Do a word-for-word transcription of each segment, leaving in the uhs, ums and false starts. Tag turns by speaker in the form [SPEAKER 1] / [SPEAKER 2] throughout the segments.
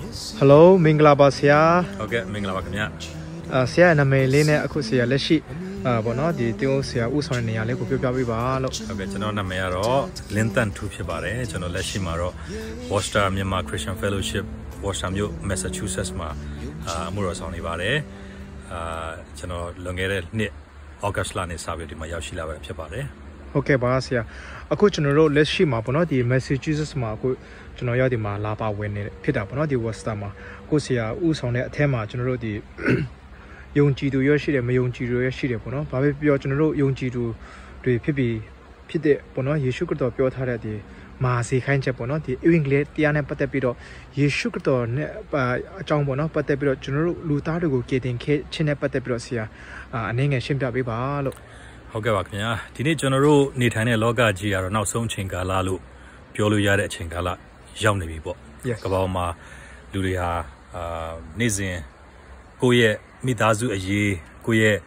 [SPEAKER 1] Hello, Mingla Basia.
[SPEAKER 2] Okay, Mingla Bakamia.
[SPEAKER 1] Uh, Sia and a Melina Akusia Leshi, uh, Bonodi, Diosia, Uson, Niale, Kupia.
[SPEAKER 2] Okay, Janona Mero, Linton Tupibare, Jano Leshimaro, Worcester Myanmar Christian Fellowship, Worcester, Massachusetts, Ma, Muros Onivare, Jano Longere, August Lani Savi, Mayashila Pibare.
[SPEAKER 1] Okay, Basia. A coach on the road, Leshima, Bonodi, Massachusetts, Marco, Janoyadima, Lapa, when it pit up, Bonodi was Tama, Gosia, Uson, Tema, General. Young G to your shit, and my young G to your shit, Bono, Baby, your general, young G to the Pipi, Pide, Bono, you shook it up your Taradi, Masi, Hancha Bono, the English, Diana Patapido, you shook it on John Bono, Patapiro, General Lutago getting Chine Patapirosia, and Ning and Shimpa Biba.
[SPEAKER 2] Okay, Waknya, Tini General, Nitane Loga G are now some Chinkalalu, Piolu Yada Chinkala, young people.
[SPEAKER 1] Yes,
[SPEAKER 2] Kabama, Luria, Nizin, Goye. Mitazu a ye, Kuye,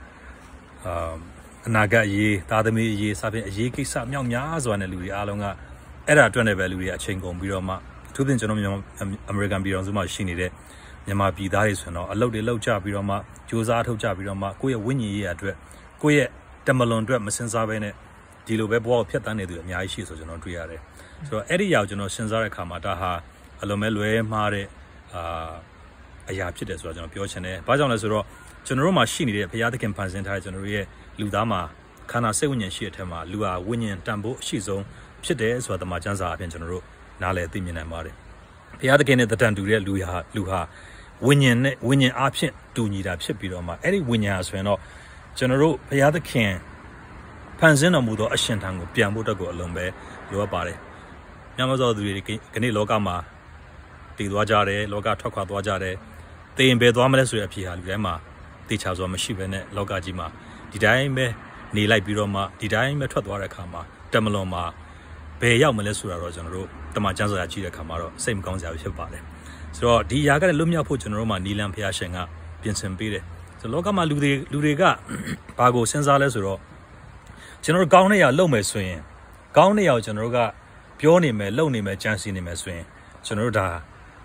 [SPEAKER 2] Naga ye, Tadami ye, Sabi, ye, Kisam Young Yazwan, and Louis Alonga, Era Twenty Valley at Chingo, Biroma, two the General American Biroma, Shinide, Yama Bidais, and a load the low job Biroma, Josato Jabiroma, Kuya Winnie at Kuye, Tamalon Drum, Sensavene, Dilo Webwall, Pietane, Yashi, so General Triare. So Eddie Yauno, Sensara Kamataha, Alomelwe, Mare, uh, I have to as well, Piochene, Bajan as well. General Machine, the Piatican Panzenta General, Ludama, Kana Sewin Shiatema, Lua, Winyan, Tambo, Shizo, Pides, what the Majanza in general, Nale, Dimin and Mari. Piatican at the time to real Luha, Luha, Winyan, Winyan option, do need a ship, any Winyas, when all General Piatican Panzena Mudo, Ashantango, Piamuta go alone by your body. Yamazo, the Kani Logama, the Wajare, Loga Toka Wajare. They embed Wamas with a Pia, Grandma, the Charles of Machine, Logajima, did I me, Nilai Biroma, did I me Totwarakama, Damaloma, Bay Yamalesura Rojan, the Majanza Chia Camaro, same concept of body. So, the Yaga Lumia put in Roma, Nilam Piashenga, Vincent Pire. So, Logama Ludiga, Pago Sensales Ro General Gaunia Lome swing, Gaunia General Pioni me, Loni me, Jansini me swing, General.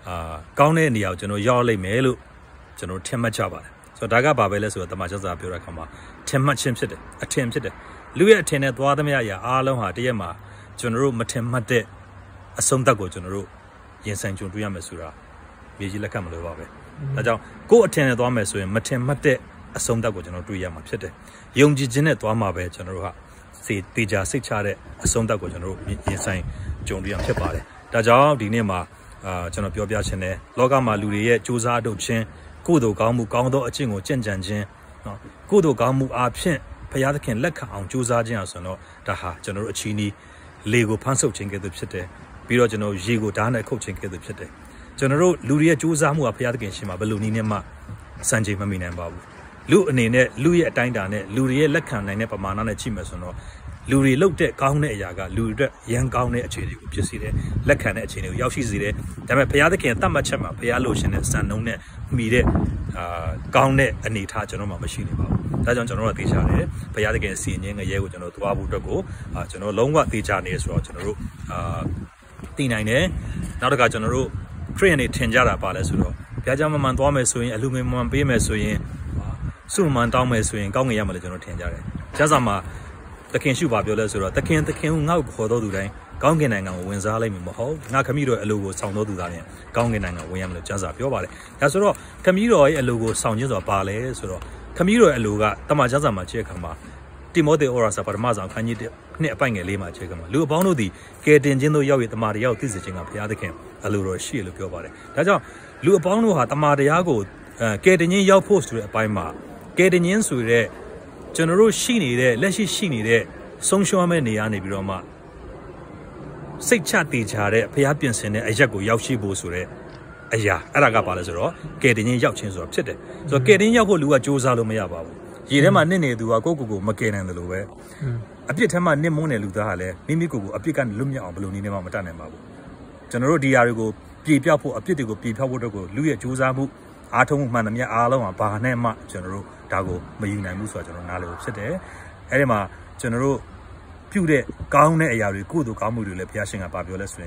[SPEAKER 2] Gaune Nia, General Yale Melu, General Temachaba. So Daga Babeles with the Majaza Purakama, Temachim attempted. Louis attended Wadamia, Alonha, Diema, General Matemate, a Sondago General, Yensan Julia Mesura, Vigila Camaluave. Now go attend Wamesu, Matemate, a Sondago General Duyama Pete. Young Ginet Wamabe, General, see Tija Sichare, a Sondago General, Yensan Julia Pepare. Daja, Dinema. General Piachene, Logama Lurie, Josado Chin, Kudo Gamu Gando, a Jingo Jenjan, Kudo Gamu Apshin, Payatakin Leka on Josa Jansono, Daha, General Chini, Lego Panso Chinke the Pite, Biro General Jigo Dana coaching the Pite. General Luria Josamu Payatakin Shima, Balunima, Sanjay Mamin and Babu. Lu Nene, Louis at Dindane, Lurie Lekan and Nepamana Chimasono. Luri looked at Gaune Yaga, Lura, young Gaune Chili, you see there, Lacan Chili, Yashi Zide, Dama Payadakin, Tamachama, Payalotion, and San None, Mide, Gaune, and Nita Genoma machine about. That's on General Tichane, Payadakin, seeing a year with General Tuabu Dago, General Longa Tichane is General T nine, now the General, Train Tenjara Palace, Pajama Mandome swing, aluminum beam swing, Suman Dome swing, Gaung Yamal General Tenjare. Jazama. The King Shuba Sura, the King the King now for Dodu, Gongan wins Alim Moho, Nakamiro a logo sound no Dudanian, Gongan William Jaza Piobari. That's all. Camilo a logo sound of ballet, so Camilo a luga, Tamajaza Machekama, Timothy Ora Saparmaza, can you near Panga Lima Chekama, Lubono di, get Ingeno Yawi the Mario teaching up the other camp, a luro shield of Piobari. That's all. Lubono had a Mariago, getting in your post to a Paima, getting in Sure. General Shini there, Leshy Shini there, Songshamani Ani Biroma. Say chatty chare, Payapians in a Jago Yashi Bosure. Aya, Aragapalazero, getting in Yachins or Chete. So getting Yago Lua Josalo Mayaba. Yirema Nene do a Gogo, Macan and the Lowe. A bit of my Nemone Ludale, Mimico, a pican Lumia or Balloonima Matana Mabu. General Diarigo, Piapo, a pitigo, Pipawogo, Louis Josamu, Atom Manamia Alo, and Pahanema, General. Dago, Mayuna Musa, Nalo, Sete, Erema, General Pude, Gaune, Yari, Kudu, Kamu, Piashing, a Babioles,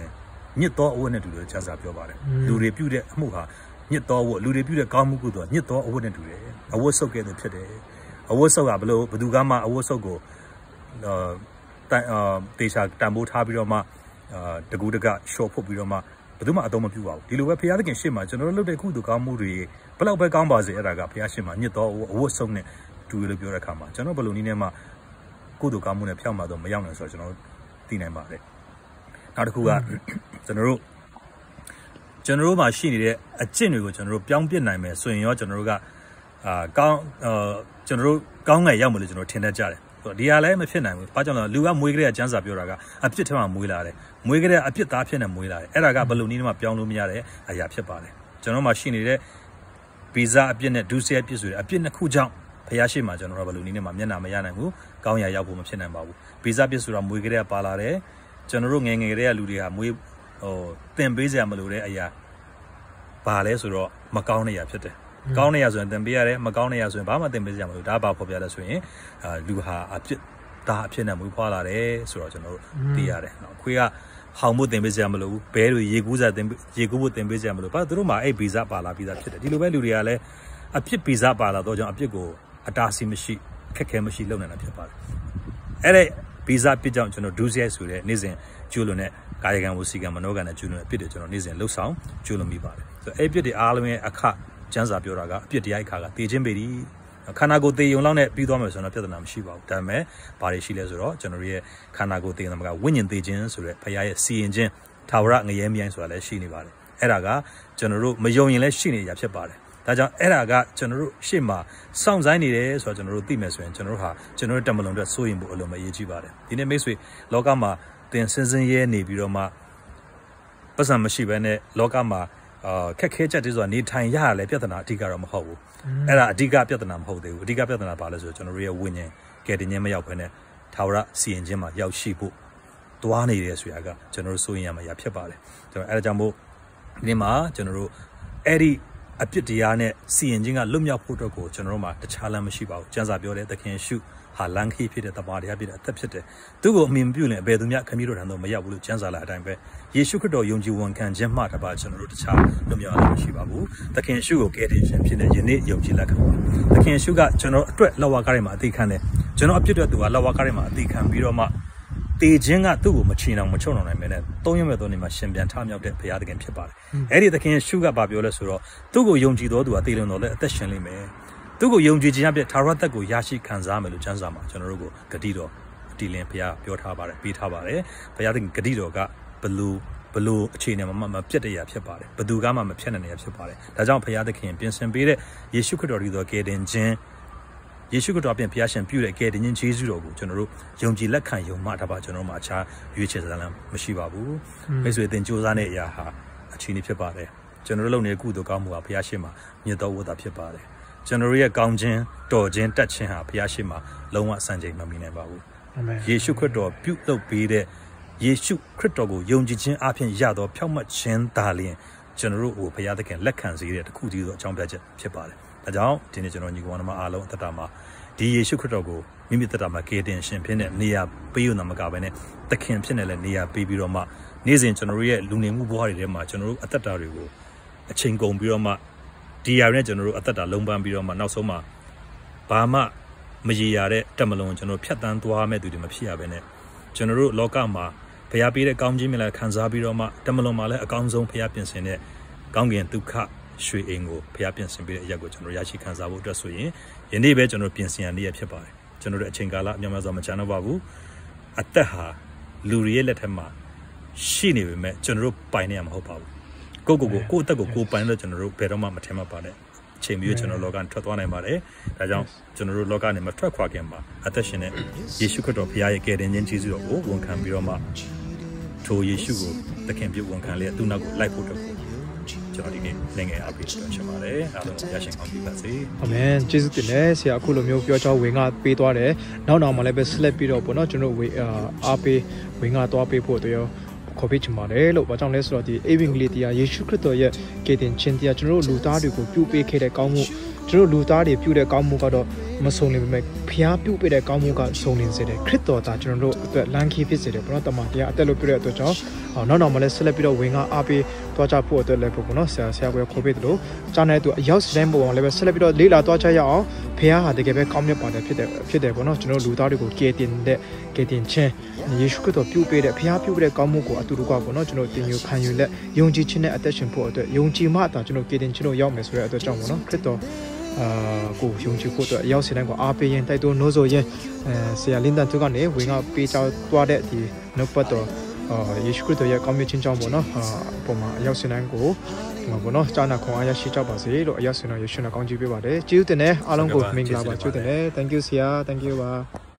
[SPEAKER 2] ညစ်တော်အဝတ်နဲ့တူတယ်ကျမ်းစာပြောပါတယ်လူတွေပြုတဲ့အမှုဟာညစ်တော်အဝတ်လူတွေပြုတဲ့ကောင်းမှုကုသိုလ်ညစ်တော်အဝတ်နဲ့တူတယ်အဝတ်ဆုပ်ကဲ့သို့ဖြစ်တယ်အဝတ်ဆုပ်ကဘလို့ဘသူကမှအဝတ်ဆုပ်ကိုအာတန်အာတေချာတန်ဖိုးထားပြီးတော့မှအာတကူတကရှော့ဖို့ပြီးတော့မှဘယ်သူမှအသုံးမပြုပါဘူးဒီလိုပဲဘုရားသခင်ရှေ့မှာကျွန်တော်တို့လုပ်တဲ့ကုသိုလ်ကောင်းမှုတွေဘယ်လောက်ပဲကောင်းပါစေအဲ့ဒါကဘုရားရှေ့မှာညစ်တော်အဝတ်ဆုပ်နဲ့တူတယ်လို့ပြောတဲ့အခါမှာကျွန်တော်ဘယ်လိုနည်းနဲ့မှကုသိုလ်ကောင်းမှုနဲ့ဖြောင့်မတော့မရောက်နိုင်ဆိုတော့ကျွန်တော်သိနိုင်ပါတယ်နောက်တစ်ခုကကျွန်တော်တို့ကျွန်တော်တို့မှာရှိနေတဲ့အကျင့်တွေကိုကျွန်တော်တို့ပြောင်းပြစ်နိုင်မယ်ဆိုရင်ရောကျွန်တော်တို့ကအာကောင်းအာကျွန်တော်တို့ကောင်းငယ်ရောက်မလို့ကျွန်တော်ထင်တတ်ကြတယ်ဒီဟာလည်းမဖြစ်နိုင်ဘူး။ဘာကြောင့်လဲလူကမွေးကလေးကကျန်းစာပြောတာကအပြစ်ထဲမှာမွေးလာတယ်။မွေးကလေးကအပြစ်သားဖြစ်နေမွေးလာတယ်။အဲ့ဒါကဘယ်လိုနည်းနဲ့မှပြောင်းလို့မရတဲ့အရာဖြစ်ပါတယ်။ကျွန်တော်မှရှိနေတဲ့ဗီဇအပြစ်နဲ့ဒုစရိုက်ပြစ်ဆိုတဲ့အပြစ်နှစ်ခုကြောင့်ဖျားရှိမှကျွန်တော်တို့ဘယ်လိုနည်းနဲ့မှမျက်နှာမရနိုင်ဘူး။ကောင်းရာရောက်ဖို့မဖြစ်နိုင်ပါဘူး။ဗီဇပြစ်ဆိုတာမွေးကလေးကပါလာတယ်။ကျွန်တော်တို့ငယ်ငယ်ကလေးကလူတွေကမွေးဟိုတင်ပေးစရာမလိုတဲ့အရာပါလဲဆိုတော့မကောင်းတဲ့အရာဖြစ်တယ်။ကောင်းနေရဆိုရင်တင်ပေးရတယ်မကောင်းနေရဆိုရင်ဘာမှတင်ပေးကြမလို့ဒါဘာဖော်ပြလဲဆိုရင်အာလူဟာအဖြစ်ဒါအဖြစ်နဲ့မွေးဖွားလာတယ်ဆိုတော့ကျွန်တော်တို့သိရတယ်နော်ခွေးကဟောင်မှုတင်ပေးကြမလို့ဘဲတွေရေကူးစားတင်ရေကူးဖို့တင်ပေးကြမလို့ဘာသူတို့မှအဲ့ဗီဇပါလာဗီဇဖြစ်တယ်ဒီလိုပဲလူတွေကလည်းအဖြစ်ဗီဇပါလာတော့ကြောင့်အဖြစ်ကိုအတားဆီးမရှိခက်ခဲမရှိလုပ်နိုင်တာဖြစ်ပါတယ်အဲ့ဒါဗီဇပြစ်ကြောင့်ကျွန်တော်ဒုစရိုက်ဆိုတဲ့နေ့စဉ်ကျူးလွန်တဲ့ကာယကံဝစီကံမနောကံနဲ့ကျူးလွန်တဲ့အဖြစ်တွေကျွန်တော်နေ့စဉ်လှုပ်ဆောင်ကျူးလွန်မိပါတယ်ဆိုအဲ့အဖြစ်တွေအားလုံးရဲ့အခကျမ်းစာပြောတာကအပြစ်တရားအခါကတေခြင်းပေသည်ခန္ဓာကိုယ်တေယုံလောက်နဲ့ပြီးသွားမယ်ဆိုတော့ပြဿနာမရှိပါဘူးဒါပေမဲ့ဘာတွေရှိလဲဆိုတော့ကျွန်တော်ရဲ့ခန္ဓာကိုယ်တေယုံမှာကဝိညာဉ်တေခြင်းဆိုတဲ့ဘုရားရဲ့စီရင်ခြင်းထာဝရငရဲမြိုင်းဆိုတာလည်းရှိနေပါတယ်အဲ့ဒါကကျွန်တော်တို့မယုံရင်လည်းရှိနေကြဖြစ်ပါတယ်ဒါကြောင့်အဲ့ဒါကကျွန်တော်တို့ရှေ့မှာစောင့်ဆိုင်နေတယ်ဆိုတော့ကျွန်တော်တို့သိမယ်ဆိုရင်ကျွန်တော်တို့ဟာကျွန်တော်တို့တမလုံအတွက်စိုးရင်ဖို့အလုံးမရေးကြည့်ပါတယ်ဒီနေ့မိတ်ဆွေလောကမှာသင်စင်စင်ရဲနေပြီးတော့မှပတ်စံမရှိဘဲနဲ့လောကမှာအာခက်ခဲချက်တွေဆိုတာနေထိုင်ရရလဲပြဿနာအဓိကတော့မဟုတ်ဘူးအဲ့ဒါအဓိကပြဿနာမဟုတ်သေးဘူးအဓိကပြဿနာပါလဲဆိုတော့ကျွန်တော်တို့ရဲ့ဝိညာဉ်ကဲတင်ခြင်းမရောက်ဘဲနဲ့ထာဝရစီရင်ခြင်းမှာရောက်ရှိဖို့တွားနေတယ်ဆိုတာကကျွန်တော်တို့စိုးရင်ရမှာရဖြစ်ပါတယ်ကျွန်တော်အဲ့ဒါကြောင့်မို့ဒီမှာကျွန်တော်တို့အဲ့ဒီအပြစ်တရားနဲ့စီရင်ခြင်းကလွတ်မြောက်ဖို့အတွက်ကိုကျွန်တော်တို့မှာတခြားလမ်းမရှိပါဘူးကျမ်းစာပြောတဲ့သခင်ရှုဟာလန်ခီဖြစ်တဲ့တပါးတရားဖြစ်တဲ့အသက်ဖြစ်တယ်သူ့ကိုအမြင်ပြုရင်အဘယ်သူမှခမည်းတော်ထံသို့မရောက်ဘူးလို့ကျမ်းစာလာအတိုင်းပဲယေရှုခရစ်တော်ယုံကြည်ဝန်ခံခြင်းမှတပါးကျွန်တော်တို့တခြားလွတ်မြောက်ရမရှိပါဘူးသခင်ရှုကိုကယ်တင်ခြင်းဖြစ်တဲ့ယနေ့ယုံကြည်လက်ခံပါသခင်ရှုကကျွန်တော်အတွက်လက်ဝါးကားထဲမှာအသေးခံတယ်ကျွန်တော်အပြစ်အတွက်သူကလက်ဝါးကားထဲမှာအသေးခံပြီးတော့မှတေခြင်းကသူ့ကိုမချီအောင်မချုံအောင်နိုင်မယ်နဲ့သုံးရမဲ့သုံးနေမှာရှင်ပြန်ထမြောက်တဲ့ဘုရားသခင်ဖြစ်ပါတယ်အဲ့ဒီသခင်ရှုကဘာပြောလဲဆိုတော့သူ့ကိုယုံကြည်တော်သူကတေလွန်တော်လဲအသက်ရှင်လိမ့်မယ်သူ့ကိုယုံကြည်ခြင်းအပြည့်ထာဝရသက်ကိုရရှိခံစားမယ်လို့ကျမ်းစာမှာကျွန်တော်တို့ကိုဂတိတော်အတီလင်းဘုရားပြောထားပါတယ်ပေးထားပါတယ်ဘုရားသခင်ဂတိတော်ကဘလူဘလူအခြေအနေမှာမပြတ်တရားဖြစ်ပါတယ်ဘသူကမှမဖြတ်နိုင်ရဖြစ်ပါတယ်ဒါကြောင့်ဘုရားသခင်ပြင်ဆင်ပေးတဲ့ယေရှုခရစ်တော်ဒီတော်ကယ်တင်ခြင်းယေရှုခရစ်တော်ပြင်ဘုရားရှင်ပြုတဲ့ကယ်တင်ခြင်းယေရှုတော်ကိုကျွန်တော်တို့ယုံကြည်လက်ခံယုံမှတပါကျွန်တော်တို့မှာအခြားရွေးချယ်စကားလည်းမရှိပါဘူးမိတ်ဆွေသင်ကြိုးစားတဲ့အရာဟာအခြေအနေဖြစ်ပါတယ်ကျွန်တော်တို့လုပ်နေတဲ့ကုသိုလ်ကောင်းမှုဟာဘုရားရှင်မှာမြတ်တော်ဝတ်တာဖြစ်ပါတယ်ကျွန်တော်ရဲ့ကောင်းခြင်းတော်ခြင်းတက်ခြင်းဟာဘုရားရှိခိုးလုံးဝစံချိန်မမီနိုင်ပါဘူးအာမင်ယေရှုခရစ်တော်ပြုလုပ်ပေးတဲ့ယေရှုခရစ်တော်ကိုယုံကြည်ခြင်းအပြင်ရသောဖြောင့်မတ်ခြင်းသာလျှင်ကျွန်တော်တို့ကိုဘုရားသခင်လက်ခံစေတဲ့တခုတည်းသောအကြောင်းပြချက်ဖြစ်ပါတယ်ဒါကြောင့်ဒီနေ့ကျွန်တော်ညီကောင်မအားလုံးအသက်တာမှာဒီယေရှုခရစ်တော်ကိုမိမိသက်တာမှာကယ်တင်ရှင်ဖြစ်တဲ့နေရာပေးယူနာမကပဲနဲ့သခင်ဖြစ်နေလဲနေရာပေးပြီးတော့မှနေ့စဉ်ကျွန်တော်တို့ရဲ့လူနေမှုဘဝတွေထဲမှာကျွန်တော်တို့အသက်တာတွေကိုအချိန်ကုန်ပြီးတော့မှဒီရနဲ့ကျွန်တော်တို့အသက်တာလုံးပန်းပြီးတော့မှနောက်ဆုံးမှာဘာမှမရေရတဲ့တက်မလုံးကျွန်တော်ဖြတ်တန်းသွားမဲ့သူတွေမဖြစ်ရဘဲနဲ့ကျွန်တော်တို့လောကမှာဘုရားပေးတဲ့ကောင်းခြင်းမြတ်လာခံစားပြီးတော့မှတက်မလုံးမှာလည်းအကောင်းဆုံးဘုရားပြင်ဆင်တဲ့ကောင်းကင်ဒုက္ခရွှေအိမ်ကိုဘုရားပြင်ဆင်ပေးတဲ့အရာကိုကျွန်တော်ရရှိခံစားဖို့အတွက်ဆိုရင်ယနေ့ပဲကျွန်တော်ပြင်ဆင်ရနေရဖြစ်ပါတယ်ကျွန်တော်တို့အချိန်ကာလအများများစွာမချမ်းတော့ပါဘူးအသက်ဟာလူတွေရဲ့လက်ထက်မှာရှိနေပေမဲ့ကျွန်တော်တို့ပိုင်နေရမှာမဟုတ်ပါဘူးကိုကိုကိုကိုအသက်ကိုကိုပိုင်လို့ကျွန်တော်တို့ဘယ်တော့မှမထင်မှတ်ပါနဲ့အချိန်မျိုးကျွန်တော်လောကထွက်သွားနိုင်ပါတယ်ဒါကြောင့်ကျွန်တော်တို့လောကနေမထွက်ခွာခင်မှာအသက်ရှင်တဲ့ယေရှုခရစ်တော်ဘုရားရဲ့ကယ်တင်ခြင်းကျေးဇူးတော်ကိုဝန်ခံပြီးတော့မှထိုယေရှုကိုသခင်ပြုဝန်ခံလေသူ့နောက်ကိုလိုက်ဖို့တော့ကျွန်တော်ဒီနေ့နိုင်ငံအပေးတော့ချင်ပါတယ်အားလုံးရရှိကောင်းပြီပါစေ
[SPEAKER 1] အာမင်ကျေးဇူးတင်တယ်ဆရာအခုလိုမျိုးပြောချောဝင်ကပေးသွားတယ်နောက်နောက်မှလည်းပဲ select ပြီးတော့ပေါ့နော်ကျွန်တော်ဝေအားပေးဝင်ကသွားပေးဖို့တော့ခေါ်ပေးချင်ပါတယ်လို့ဘာကြောင့်လဲဆိုတော့ဒီအေဗင်ဂေလိတရားယေရှုခရစ်တော်ရဲ့ကယ်တင်ခြင်းတရားကျွန်တော်တို့လူသားတွေကိုပြုပေးခဲ့တဲ့ကောင်းမှုကျွန်တော်လူသားတွေပြုတဲ့ကောင်းမှုကတော့မဆုံးနေပေမဲ့ဖျားပြုတ်ပြတဲ့ကောင်းမှုကဆုံးနေစေတယ်ခရစ်တော်သားကျွန်တော်တို့အတွက်လမ်းခီးဖြစ်စေတယ်ပေါ့နော်တမန်တရားအသက်လို့ပြတဲ့အတွက်ကြောင့်နောက်နောက်မှလည်းဆက်လက်ပြီးတော့ဝင်ကအားပေးသွားကြဖို့အတွက်လည်းပေါ့နော်ဆရာဆရာကခေါ်ပေးတယ်လို့ကြားနေတဲ့သူအရောက်စတိုင်းပုံအောင်လည်းပဲဆက်လက်ပြီးတော့လေးလာသွားကြရအောင်ဖျားဟာတကယ်ပဲကောင်းမြတ်ပါတယ်ဖြစ်တယ်ဖြစ်တယ်ပေါ့နော်ကျွန်တော်လူသားတွေကိုကယ်တင်တဲ့ကယ်တင်ခြင်းယေရှုခရစ်တော်ပြုတ်ပေးတဲ့ဖျားပြုတ်တဲ့ကောင်းမှုကိုအတူတူကပေါ့နော်ကျွန်တော်တင်ယူခံယူလက်ယုံကြည်ခြင်းနဲ့အသက်ရှင်ဖို့အတွက်ယုံကြည်မှသာကျွန်တော်ကယ်တင်ခြင်းတို့ရောက်မယ်ဆိုတဲ့အတွက်ကြောင့်ပေါ့နော်ခရစ်တော်အာကိုယုံကြည်ဖို့အတွက်အရောက်စတိုင်းကိုအားပေးရင်တိုက်တွန်းနှိုးဆော်ရင်အဲဆရာလင်းတန်သူကနေဝင်ကပေးချသွားတဲ့ဒီနှုတ်ပတ်တော်အာယေရှုခရစ်တော်ရဲ့ကောင်းမြတ်ခြင်းကြောင့်ပေါ့နော်အာပုံမှာအရောက်စတိုင်းကိုပေါ့နော်ကြားနာခွန်အားရရှိကြပါစေလို့အရောက်စတိုင်းယေရှုနဲ့ကောင်းချီးပေးပါတယ်ကျေးဇူးတင်တယ်အားလုံးကိုမင်္ဂလာပါကျေးဇူးတင်တယ် thank you ဆရာ thank you ပါ